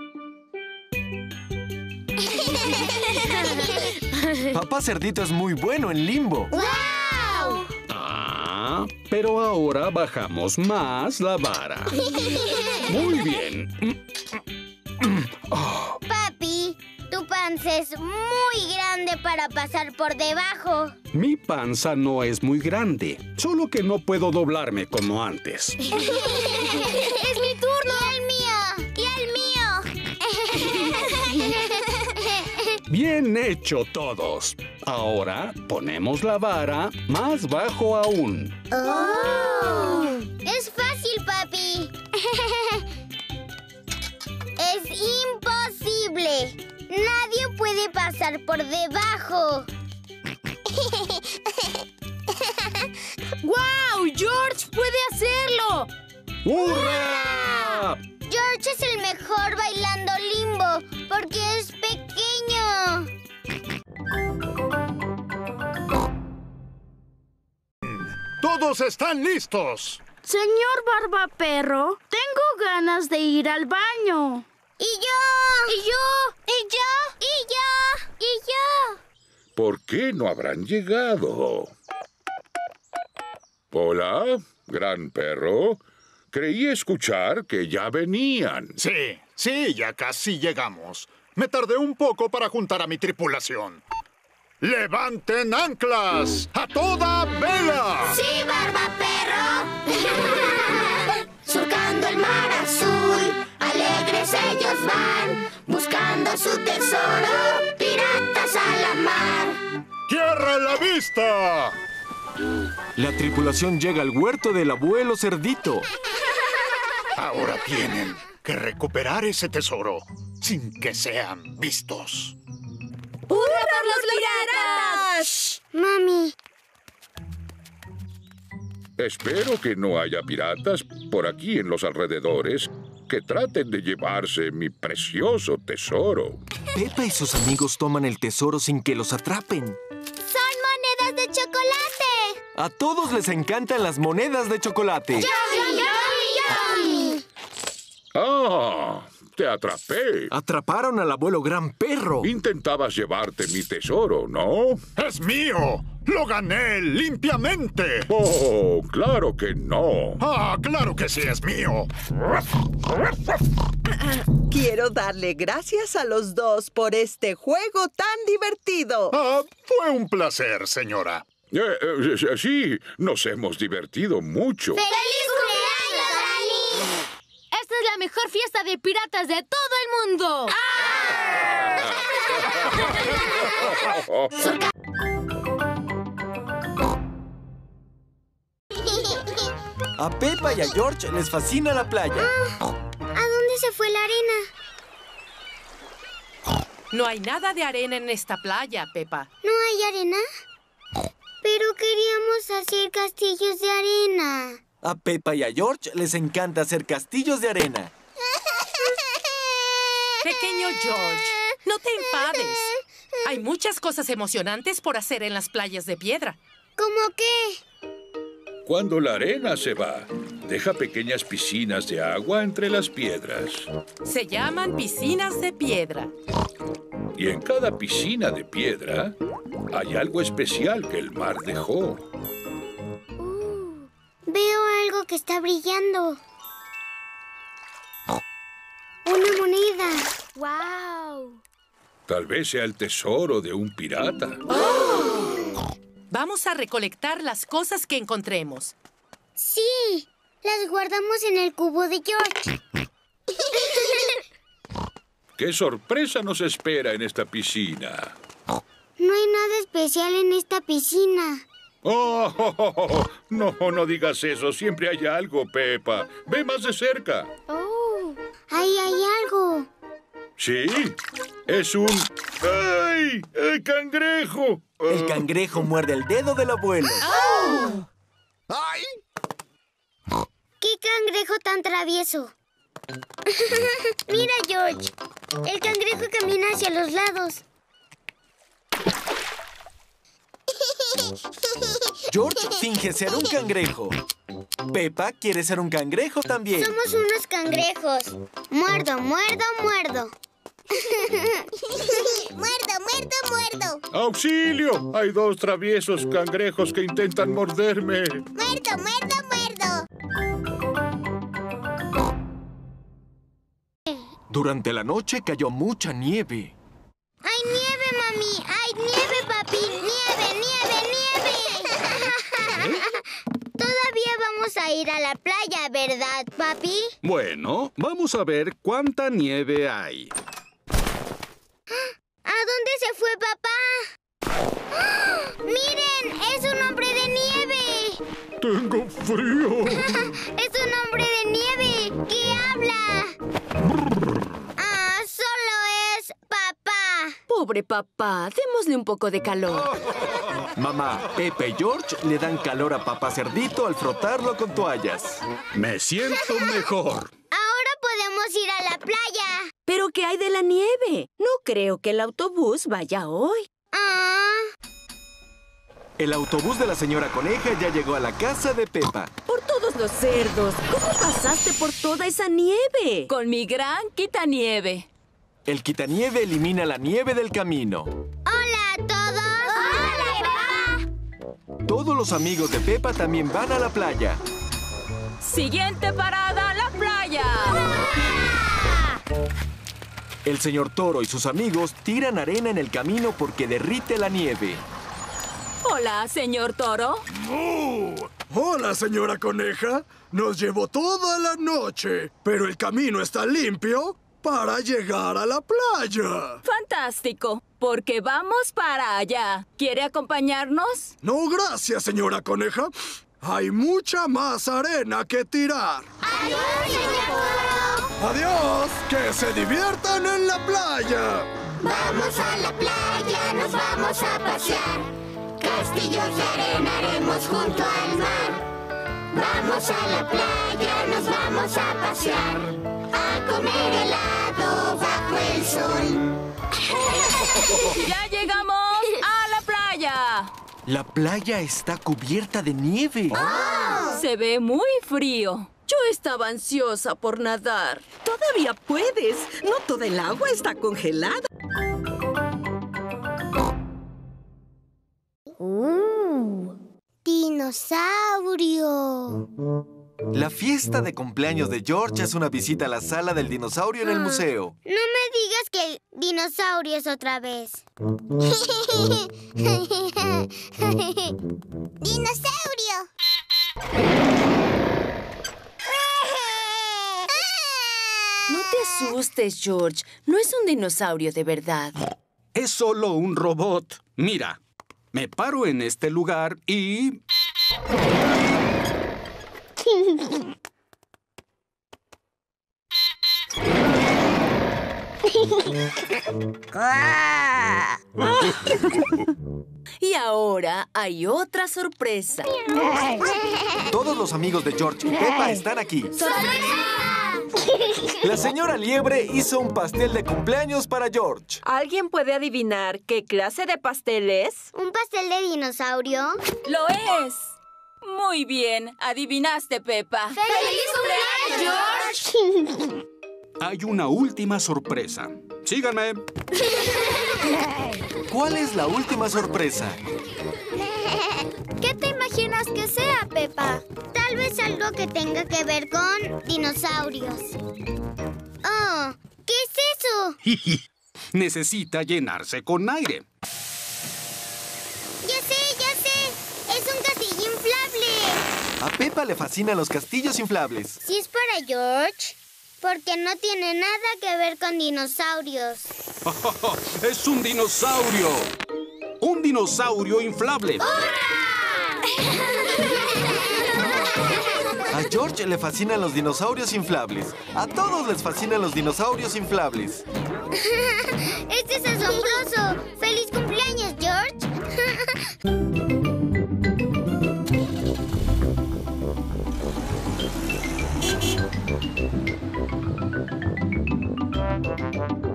Papá Cerdito es muy bueno en limbo. ¡Wow! Pero ahora bajamos más la vara. Muy bien. Papi, tu panza es muy grande para pasar por debajo. Mi panza no es muy grande, solo que no puedo doblarme como antes. ¡Es mi turno! ¡Y el mío! ¡Y el mío! Bien hecho todos. Ahora ponemos la vara más bajo aún. ¡Oh! Es fácil, papi. Es imposible. Nadie puede pasar por debajo. ¡Guau! ¡George puede hacerlo! ¡Hurra! George es el mejor bailando limbo porque es pequeño. ¡Todos están listos! Señor Barbaperro, tengo ganas de ir al baño. ¡Y yo! ¡Y yo! ¡Y yo! ¡Y yo! ¡Y yo! ¿Por qué no habrán llegado? Hola, gran perro. Creí escuchar que ya venían. Sí, ya casi llegamos. Me tardé un poco para juntar a mi tripulación. ¡Levanten anclas! ¡A toda vela! ¡Sí, Barbaperro! Surcando el mar azul, alegres ellos van, buscando su tesoro, piratas a la mar. ¡Tierra a la vista! La tripulación llega al huerto del abuelo Cerdito. Ahora tienen que recuperar ese tesoro sin que sean vistos. ¡Hurra por los piratas! Mami. Espero que no haya piratas por aquí en los alrededores que traten de llevarse mi precioso tesoro. Pepa y sus amigos toman el tesoro sin que los atrapen. ¡Son monedas de chocolate! A todos les encantan las monedas de chocolate. ¡Yummy, yummy, yummy! ¡Ah! ¡Te atrapé! Atraparon al abuelo Gran Perro. Intentabas llevarte mi tesoro, ¿no? ¡Es mío! ¡Lo gané limpiamente! ¡Oh, claro que no! ¡Ah, claro que sí es mío! Quiero darle gracias a los dos por este juego tan divertido. Fue un placer, señora. Sí, nos hemos divertido mucho. ¡Feliz cumpleaños, Dani! ¡Esta es la mejor fiesta de piratas de todo el mundo! A Pepa y a George les fascina la playa. ¿A dónde se fue la arena? No hay nada de arena en esta playa, Pepa. ¿No hay arena? Pero queríamos hacer castillos de arena. A Pepa y a George les encanta hacer castillos de arena. Pequeño George, no te enfades. Hay muchas cosas emocionantes por hacer en las playas de piedra. ¿Cómo qué? Cuando la arena se va, deja pequeñas piscinas de agua entre las piedras. Se llaman piscinas de piedra. Y en cada piscina de piedra hay algo especial que el mar dejó. Veo algo que está brillando. ¡Una moneda! ¡Wow! Tal vez sea el tesoro de un pirata. ¡Oh! Vamos a recolectar las cosas que encontremos. ¡Sí! Las guardamos en el cubo de George. ¿Qué sorpresa nos espera en esta piscina? hay nada especial en esta piscina. Oh, no digas eso. Siempre hay algo, Peppa. Ve más de cerca. Oh, ahí hay algo. Sí, es un... ¡Ay! ¡El cangrejo! El cangrejo muerde el dedo del abuelo. ¡Oh! ¡Ay! ¡Qué cangrejo tan travieso! Mira, George. El cangrejo camina hacia los lados. George finge ser un cangrejo. Peppa quiere ser un cangrejo también. Somos unos cangrejos. Muerdo, muerdo, muerdo. Muerdo, muerdo, muerdo. ¡Auxilio! Hay dos traviesos cangrejos que intentan morderme. Muerdo, muerdo, muerdo. Durante la noche cayó mucha nieve. ¡Hay nieve, mami! ¡Hay nieve, papi! ¡Nieve, nieve, nieve! Todavía vamos a ir a la playa, ¿verdad, papi? Bueno, vamos a ver cuánta nieve hay. ¿A dónde se fue, papá? ¡Miren! ¡Es un hombre de nieve! ¡Tengo frío! ¡Es un hombre de nieve! ¿Qué habla? ¡Ah, solo es papá! Pobre papá, démosle un poco de calor. Mamá, Peppa y George le dan calor a Papá Cerdito al frotarlo con toallas. Me siento mejor. Ahora podemos ir a la playa. ¿Pero qué hay de la nieve? No creo que el autobús vaya hoy. El autobús de la señora Coneja ya llegó a la casa de Peppa. Por todos los cerdos, ¿cómo pasaste por toda esa nieve? Con mi gran quitanieve. El quitanieve elimina la nieve del camino. ¡Hola a todos! ¡Hola, papá! Todos los amigos de Peppa también van a la playa. Siguiente parada, la playa. El señor Toro y sus amigos tiran arena en el camino porque derrite la nieve. Hola, señor Toro. Hola, señora Coneja. Nos llevó toda la noche, pero el camino está limpio para llegar a la playa. Fantástico, porque vamos para allá. ¿Quiere acompañarnos? No, gracias, señora Coneja. Hay mucha más arena que tirar. ¡Adiós, señor Toro! ¡Adiós! ¡Que se diviertan en la playa! Vamos a la playa, nos vamos a pasear. Castillos de arena haremos junto al mar. Vamos a la playa, nos vamos a pasear. A comer helado bajo el sol. ¡Ya llegamos a la playa! La playa está cubierta de nieve. ¡Oh! Se ve muy frío. Yo estaba ansiosa por nadar. Todavía puedes. No toda el agua está congelada. ¡Dinosaurio! La fiesta de cumpleaños de George es una visita a la sala del dinosaurio en el museo. No me digas que dinosaurios otra vez. ¡Dinosaurio! No te asustes, George. No es un dinosaurio de verdad. Es solo un robot. Mira, me paro en este lugar y... Y ahora hay otra sorpresa. Todos los amigos de George y Peppa están aquí. La señora Liebre hizo un pastel de cumpleaños para George. ¿Alguien puede adivinar qué clase de pastel es? ¿Un pastel de dinosaurio? ¡Lo es! Muy bien, adivinaste, Peppa. ¡Feliz cumpleaños, George! Hay una última sorpresa. Síganme. ¿Cuál es la última sorpresa? ¿Qué te imaginas que sea, Peppa? Tal vez algo que tenga que ver con dinosaurios. Oh, ¿qué es eso? Necesita llenarse con aire. ¡Ya sé, ya sé! ¡Es un castillo inflable! A Peppa le fascinan los castillos inflables. Si es para George, porque no tiene nada que ver con dinosaurios. ¡Es un dinosaurio! ¡Un dinosaurio inflable. A George le fascinan los dinosaurios inflables. A todos les fascinan los dinosaurios inflables. ¡Este es asombroso! ¡Feliz cumpleaños, George!